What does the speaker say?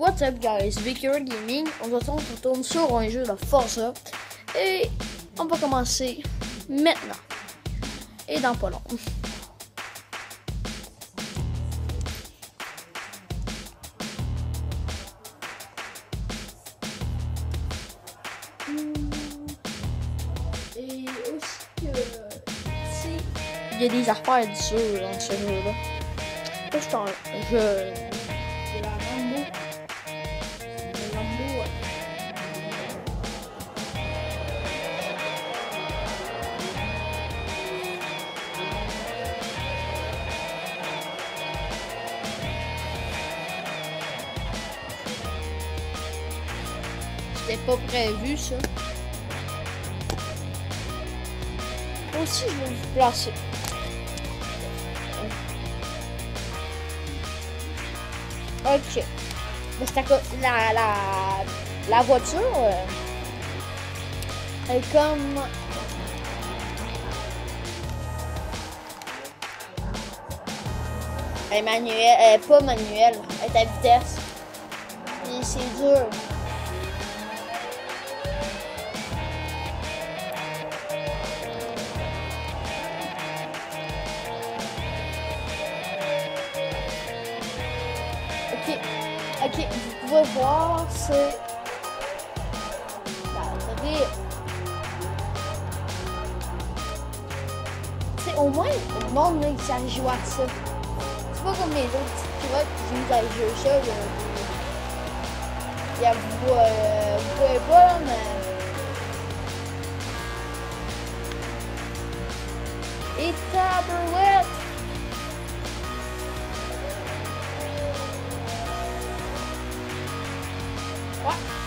What's up guys, Baker Gaming, on retourne sur un jeu de Forza et on va commencer maintenant et dans pas long. Et aussi il y a des affaires dures dans ce jeu-là. Là, je suis en jeu. C'est la Lambo. La Lambo. C'était pas prévu ça. Aussi, je vais vous placer. Ok. La voiture, elle est comme... Elle est manuelle, elle est pas manuelle, elle est à vitesse. Et c'est dur. Ok, vous pouvez voir, c'est la rire. C'est au moins le monde là, qui savent jouer à ça. C'est pas comme les autres petits pilotes qui jouent à jouer ça. Vous pouvez pas, mais... Et tabarouette! What?